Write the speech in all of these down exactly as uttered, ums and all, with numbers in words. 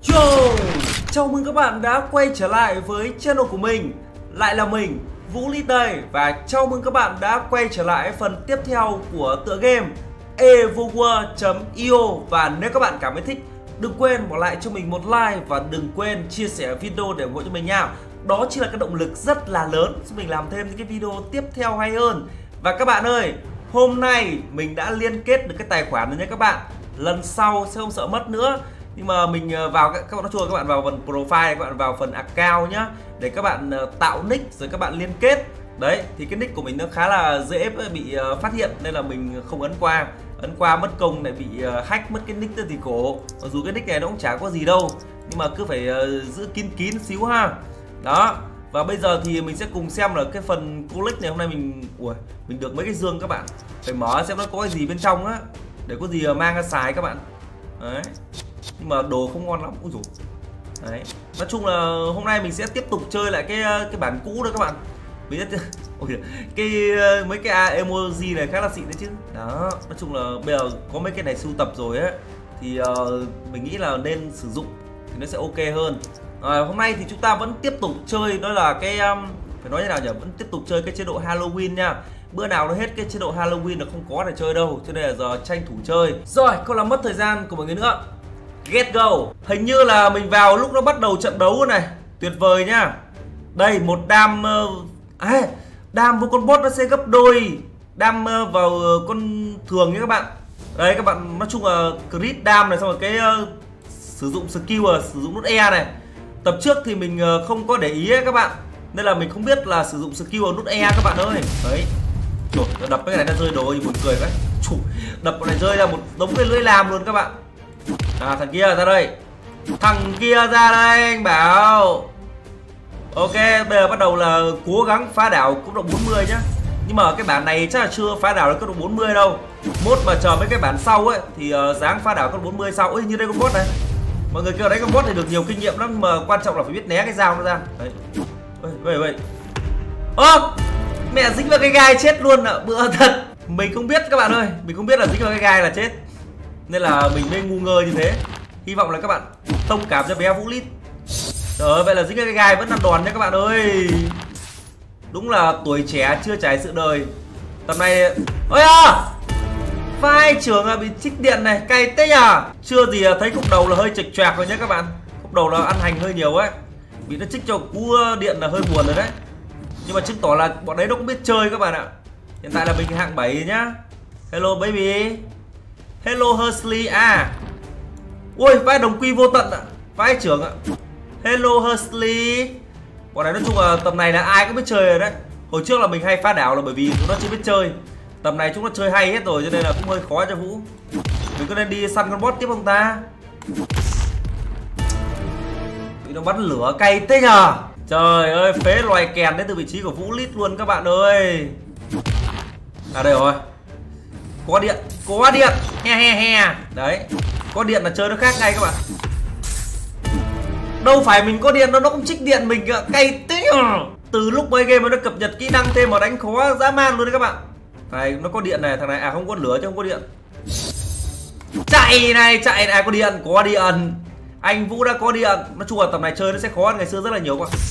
Yo! Chào mừng các bạn đã quay trở lại với channel của mình. Lại là mình, Vũ Lít đây. Và chào mừng các bạn đã quay trở lại phần tiếp theo của tựa game evoworld chấm i o. Và nếu các bạn cảm thấy thích, đừng quên bỏ lại cho mình một like và đừng quên chia sẻ video để ủng hộ cho mình nha. Đó chính là cái động lực rất là lớn giúp mình làm thêm những cái video tiếp theo hay hơn. Và các bạn ơi, hôm nay mình đã liên kết được cái tài khoản rồi nha các bạn. Lần sau sẽ không sợ mất nữa. Nhưng mà mình vào các các bạn nói chung là các bạn vào phần profile, các bạn vào phần account nhá, để các bạn tạo nick rồi các bạn liên kết. Đấy, thì cái nick của mình nó khá là dễ bị phát hiện nên là mình không ấn qua. Ấn qua mất công lại bị hack mất cái nick thì cổ. Mặc dù cái nick này nó cũng chả có gì đâu, nhưng mà cứ phải giữ kín kín xíu ha. Đó. Và bây giờ thì mình sẽ cùng xem là cái phần collect này hôm nay mình ui, mình được mấy cái dương các bạn. Phải mở xem nó có cái gì bên trong á, để có gì mang ra xài các bạn. Đấy. Nhưng mà đồ không ngon lắm. Úi dồi. Đấy. Nói chung là hôm nay mình sẽ tiếp tục chơi lại cái cái bản cũ đó các bạn. Mình sẽ... Ôi, cái mấy cái emoji này khá là xịn đấy chứ. Đó, nói chung là bây giờ có mấy cái này sưu tập rồi á thì uh, mình nghĩ là nên sử dụng thì nó sẽ ok hơn. À, hôm nay thì chúng ta vẫn tiếp tục chơi, đó là cái um, phải nói như nào nhỉ, vẫn tiếp tục chơi cái chế độ Halloween nha. Bữa nào nó hết cái chế độ Halloween là không có để chơi đâu, cho nên là giờ tranh thủ chơi. Rồi, không làm mất thời gian của mọi người nữa. Get go. Hình như là mình vào lúc nó bắt đầu trận đấu này. Tuyệt vời nhá. Đây, một đam uh, à, đam với con boss nó sẽ gấp đôi đam uh, vào uh, con thường nhé các bạn. Đây các bạn, nói chung là crit đam này, xong rồi cái uh, sử dụng skill, uh, sử dụng nút E này. Tập trước thì mình uh, không có để ý ấy, các bạn, nên là mình không biết là sử dụng skill vào nút E các bạn ơi. Đấy. Trời, đập cái này nó rơi đồ buồn cười vậy. Chủ, đập cái này rơi ra một đống cái lưỡi lam luôn các bạn. À, thằng kia ra đây. Thằng kia ra đây anh bảo. Ok, bây giờ bắt đầu là cố gắng phá đảo cấp độ bốn mươi nhá. Nhưng mà cái bản này chắc là chưa phá đảo được cấp độ bốn mươi đâu. Mốt mà chờ mấy cái bản sau ấy thì uh, dáng phá đảo cấp độ bốn mươi sau. Ôi, như đây con boss này. Mọi người kêu đấy con boss thì được nhiều kinh nghiệm lắm, nhưng mà quan trọng là phải biết né cái dao nó ra. Đấy. Vậy vậy. Ơ, mẹ dính vào cái gai chết luôn ạ, bựa thật. Mình không biết các bạn ơi, mình không biết là dính vào cái gai là chết. Nên là mình mới ngu ngơ như thế. Hy vọng là các bạn thông cảm cho bé Vũ Lít. Trời ơi, vậy là dính cái gai vẫn ăn đòn nha các bạn ơi. Đúng là tuổi trẻ chưa trải sự đời. Tầm này... Ôi à, vai trưởng bị trích điện này, cay thế nhờ. Chưa gì thấy khúc đầu là hơi chệch choạc rồi nhé các bạn. Khúc đầu là ăn hành hơi nhiều ấy. Bị nó trích cho cú điện là hơi buồn rồi đấy. Nhưng mà chứng tỏ là bọn đấy nó cũng biết chơi các bạn ạ. Hiện tại là mình hạng bảy nhá. Hello baby. Hello Hursley à. Ui, vai đồng quy vô tận ạ. Vai trưởng ạ. Hello Hursley. Bọn này nói chung là tầm này là ai cũng biết chơi rồi đấy. Hồi trước là mình hay phá đảo là bởi vì chúng nó chưa biết chơi. Tầm này chúng nó chơi hay hết rồi cho nên là cũng hơi khó cho Vũ. Mình có nên đi săn con boss tiếp không ta? Bị nó bắn lửa cay thế nhờ. Trời ơi, phế loài kèn đến từ vị trí của Vũ Lít luôn các bạn ơi. À đây rồi. Có điện, có điện. He he he. Đấy. Có điện là chơi nó khác ngay các bạn. Đâu phải mình có điện đâu, nó cũng trích điện mình kìa. Cay thế nhờ. Từ lúc mấy game nó cập nhật kỹ năng thêm mà đánh khó dã man luôn đấy các bạn. Này, nó có điện này, thằng này à không có lửa chứ không có điện. Chạy này, chạy này, có điện, có điện. Anh Vũ đã có điện. Nói chung là tầm này chơi nó sẽ khó hơn ngày xưa rất là nhiều các bạn.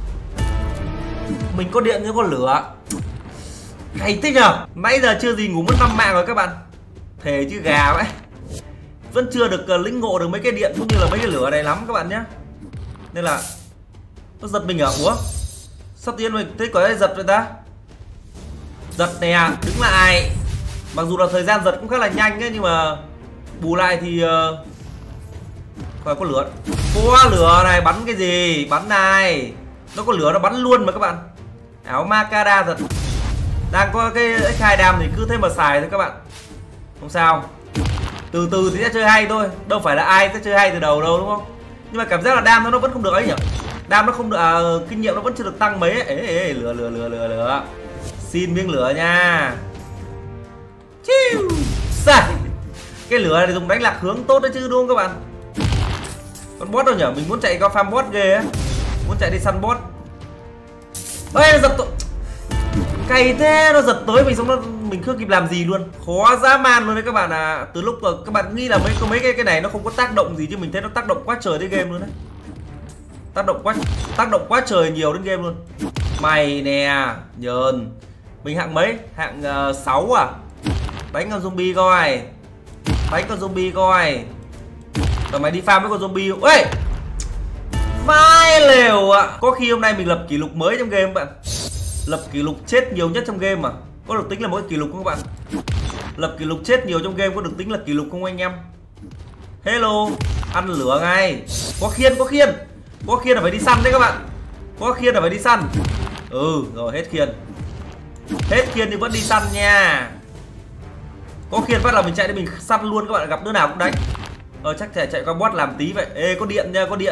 Mình có điện nhưng có lửa. Hay thế nhờ. Nãy giờ chưa gì ngủ mất năm mạng rồi các bạn. Thề chứ gà vậy. Vẫn chưa được uh, lĩnh ngộ được mấy cái điện cũng như là mấy cái lửa này lắm các bạn nhé. Nên là nó giật mình à? Ủa? Sao tiên mình thấy có giật rồi ta? Giật nè, đứng lại. Mặc dù là thời gian giật cũng khá là nhanh ấy, nhưng mà bù lại thì uh... coi có lửa. Có lửa này, bắn cái gì? Bắn này. Nó có lửa nó bắn luôn mà các bạn. Áo Makada thật. Đang có cái ích hai đam thì cứ thế mà xài thôi các bạn. Không sao. Từ từ thì sẽ chơi hay thôi. Đâu phải là ai sẽ chơi hay từ đầu đâu đúng không? Nhưng mà cảm giác là đam nó, nó vẫn không được ấy nhỉ. Đam nó không được, à, kinh nghiệm nó vẫn chưa được tăng mấy ấy. Ê, ê, ê, lửa lửa lửa lửa lửa. Xin miếng lửa nha. Chiu. Sai. Cái lửa này dùng đánh lạc hướng tốt đấy chứ đúng không các bạn? Con boss đâu nhỉ? Mình muốn chạy qua farm boss ghê á. Muốn chạy đi săn boss. Ê, nó giật tội. Cày thế, nó giật tới mình xong nó mình chưa kịp làm gì luôn, khó dã man luôn đấy các bạn à. Từ lúc mà các bạn nghĩ là mấy có mấy cái cái này nó không có tác động gì, chứ mình thấy nó tác động quá trời đến game luôn đấy. Tác động quá tác động quá trời nhiều đến game luôn. Mày nè, nhờn. Mình hạng mấy? Hạng uh, sáu à? Đánh con zombie coi. Đánh con zombie coi. Rồi mày đi farm với con zombie. Ê! Vai lều ạ. À. Có khi hôm nay mình lập kỷ lục mới trong game các bạn. Lập kỷ lục chết nhiều nhất trong game mà. Có được tính là mỗi kỷ lục không các bạn? Lập kỷ lục chết nhiều trong game có được tính là kỷ lục không anh em? Hello, ăn lửa ngay. Có khiên, có khiên. Có khiên là phải đi săn đấy các bạn. Có khiên là phải đi săn. Ừ, rồi hết khiên. Hết khiên thì vẫn đi săn nha. Có khiên phát là mình chạy để mình săn luôn các bạn, gặp đứa nào cũng đánh. Ờ chắc thể chạy qua bot làm tí vậy. Ê có điện nha, có điện.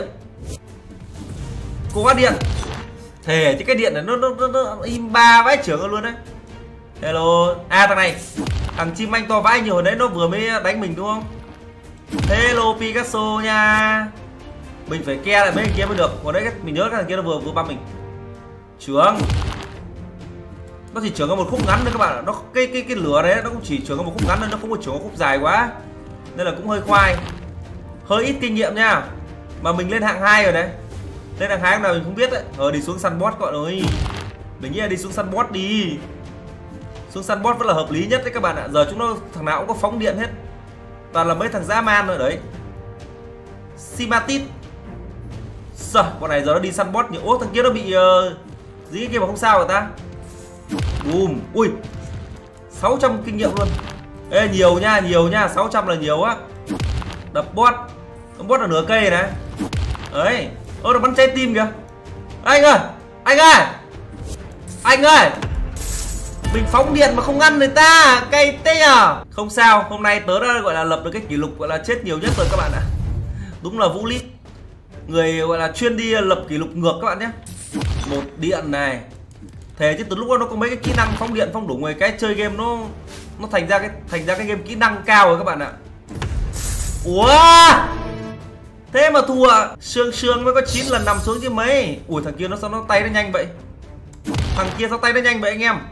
Có điện. Thề chứ cái điện này nó nó nó, nó im ba vãi trưởng luôn đấy. Hello. À thằng này. Thằng chim anh to vãi nhiều hồi đấy nó vừa mới đánh mình đúng không? Hello Picasso nha. Mình phải ke lại mấy thằng kia mới được. Còn đấy mình nhớ cái thằng kia nó vừa vừa băm mình. Trưởng. Nó chỉ trưởng có một khúc ngắn thôi các bạn ạ. Nó cái cái cái lửa đấy nó cũng chỉ trưởng có một khúc ngắn thôi, nó không có trưởng có khúc dài quá. Nên là cũng hơi khoai. Hơi ít kinh nghiệm nha. Mà mình lên hạng hai rồi đấy. Lên hạng hai nào mình không biết đấy. Ờ đi xuống săn boss các bạn ơi. Mình nghĩ là đi xuống săn boss đi. Xuống săn boss vẫn là hợp lý nhất đấy các bạn ạ. Giờ chúng nó thằng nào cũng có phóng điện hết. Toàn là mấy thằng dã man rồi đấy. Simatit. Sợ, bọn này giờ nó đi săn boss nhiều. Ố thằng kia nó bị uh, dí cái kia mà không sao rồi ta. Bùm. Ui sáu trăm kinh nghiệm luôn. Ê nhiều nha, nhiều nha, sáu trăm là nhiều á. Đập boss. Con boss là nửa cây này. Đấy. Ơ nó bắn trái tim kìa. Anh ơi, anh ơi. Anh ơi. Mình phóng điện mà không ngăn người ta, cay thế à. Không sao, hôm nay tớ đã gọi là lập được cái kỷ lục gọi là chết nhiều nhất rồi các bạn ạ. Đúng là Vũ Lít. Người gọi là chuyên đi lập kỷ lục ngược các bạn nhé. Một điện này. Thế chứ từ lúc đó nó có mấy cái kỹ năng phóng điện phong đủ người, cái chơi game nó nó thành ra cái thành ra cái game kỹ năng cao rồi các bạn ạ. Ủa thế mà thua à? Sương sương mới có chín lần nằm xuống chứ mấy. Ui thằng kia nó sao nó tay nó nhanh vậy. Thằng kia sao tay nó nhanh vậy anh em.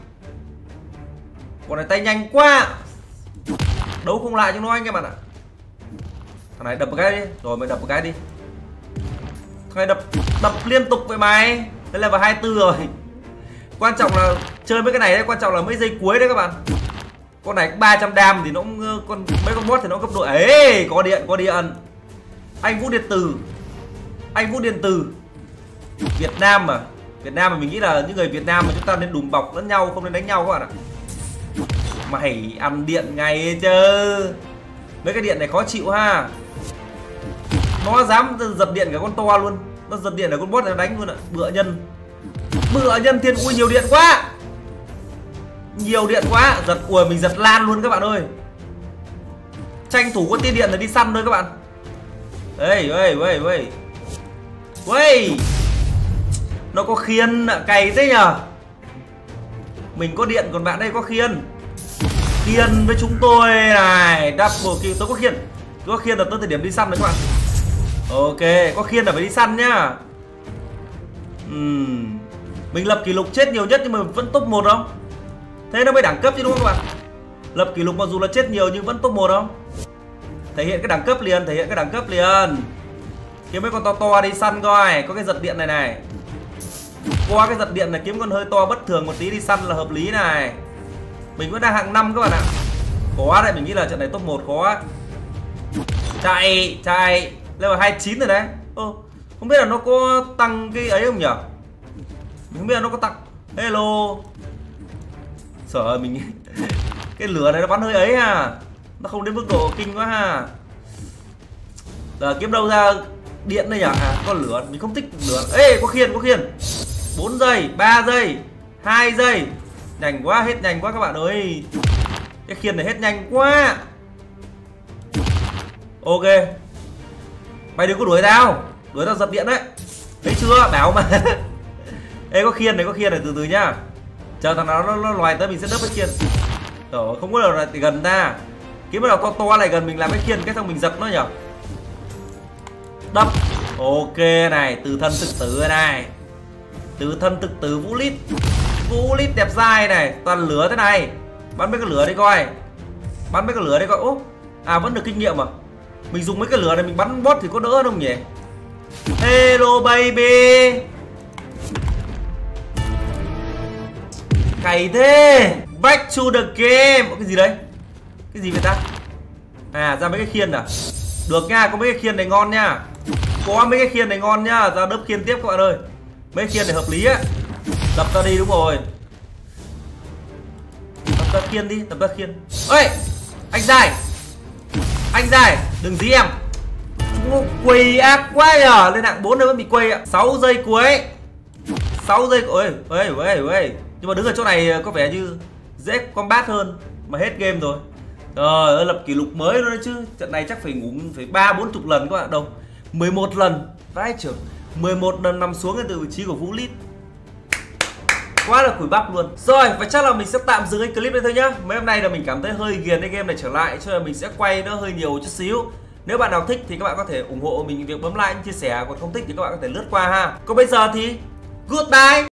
Con này tay nhanh quá. Đấu không lại cho nó anh em bạn ạ. Thằng này đập một cái đi. Rồi mày đập một cái đi. Thằng này đập đập liên tục vậy mày. Đây là vào hai mươi tư rồi. Quan trọng là chơi mấy cái này đấy, quan trọng là mấy giây cuối đấy các bạn. Con này ba trăm đam thì nó cũng con mấy con boss thì nó cấp độ ấy, có điện, có điện. Anh Vũ Điện Tử. Anh Vũ Điện Tử. Việt Nam mà. Việt Nam mà mình nghĩ là những người Việt Nam mà chúng ta nên đùm bọc lẫn nhau, không nên đánh nhau các bạn ạ. Mày ăn điện ngay chứ. Mấy cái điện này khó chịu ha. Nó dám giật điện cả con to luôn. Nó giật điện là con boss nó đánh luôn ạ. Bựa nhân. Bựa nhân thiên. Ui nhiều điện quá. Nhiều điện quá. Giật ui mình giật lan luôn các bạn ơi. Tranh thủ có tia điện là đi săn thôi các bạn. Ê ê ê ê. Ui. Nó có khiên cày thế nhờ. Mình có điện còn bạn đây có khiên. Khiên với chúng tôi này. Double kill. Tôi có khiên. Tôi có khiên là tới thời điểm đi săn đấy các bạn. Ok. Có khiên là phải đi săn nhá. uhm. Mình lập kỷ lục chết nhiều nhất nhưng mà vẫn top một không? Thế nó mới đẳng cấp chứ đúng không các bạn? Lập kỷ lục mặc dù là chết nhiều nhưng vẫn top một không? Thể hiện cái đẳng cấp liền. Thể hiện cái đẳng cấp liền. Kiếm mấy con to to đi săn coi. Có cái giật điện này này. Qua cái giật điện này kiếm con hơi to bất thường một tí đi săn là hợp lý này. Mình vẫn đang hạng năm các bạn ạ. Khó đấy, mình nghĩ là trận này top một khó. Chạy, chạy. Level hai mươi chín rồi đấy. Ô, không biết là nó có tăng cái ấy không nhỉ? Mình không biết là nó có tăng. Hello. Sợ mình cái lửa này nó bắn hơi ấy ha. Nó không đến mức độ kinh quá ha. Giờ kiếm đâu ra điện đây nhỉ? À có lửa, mình không thích lửa. Ê có khiên, có khiên. bốn giây, ba giây, hai giây. Nhanh quá, hết nhanh quá các bạn ơi. Cái khiên này hết nhanh quá. Ok. Mày đừng có đuổi tao. Đuổi tao giật điện đấy. Thấy chưa? Bảo mà. Ê có khiên này, có khiên này, từ từ nhá. Chờ thằng nào nó, nó loài tới mình sẽ đớp cái khiên. Rồi không có đâu là gần ta. Kiếm bắt đầu to to lại gần mình làm cái khiên, cái xong mình giật nó nhở. Đập. Ok này, từ thân thực tử này. Từ thân thực tử Vũ Lít. Vũ Lít đẹp dai này, toàn lửa thế này. Bắn mấy cái lửa đi coi. Bắn mấy cái lửa đi coi. Ố, à vẫn được kinh nghiệm à? Mình dùng mấy cái lửa này mình bắn boss thì có đỡ hơn không nhỉ? Hello baby. Cày thế. Back to the game. Cái gì đấy? Cái gì vậy ta? À ra mấy cái khiên à? Được nha, có mấy cái khiên này ngon nha. Có mấy cái khiên này ngon nhá, ra đớp khiên tiếp các bạn ơi. Mấy cái khiên này hợp lý á. Tập ra đi, đúng rồi. Tập ra khiên đi, tập ra khiên. Ơi, anh dài. Anh dài, đừng dí em. Quỳ ác quá nhờ. Lên hạng bốn nữa vẫn bị quỳ ạ. sáu giây cuối. sáu giây. Ôi, ôi, ôi, ôi. Nhưng mà đứng ở chỗ này có vẻ như dễ combat hơn. Mà hết game rồi. Trời ơi, lập kỷ lục mới luôn đấy chứ. Trận này chắc phải ngủ phải ba bốn chục lần các bạn. Đâu mười một lần. Vãi trưởng, mười một lần nằm xuống từ vị trí của Vũ Lít. Quá là cùi bắp luôn. Rồi, và chắc là mình sẽ tạm dừng cái clip này thôi nhá. Mấy hôm nay là mình cảm thấy hơi ghiền cái game này trở lại, cho nên mình sẽ quay nó hơi nhiều chút xíu. Nếu bạn nào thích thì các bạn có thể ủng hộ mình việc bấm like, chia sẻ. Còn không thích thì các bạn có thể lướt qua ha. Còn bây giờ thì goodbye.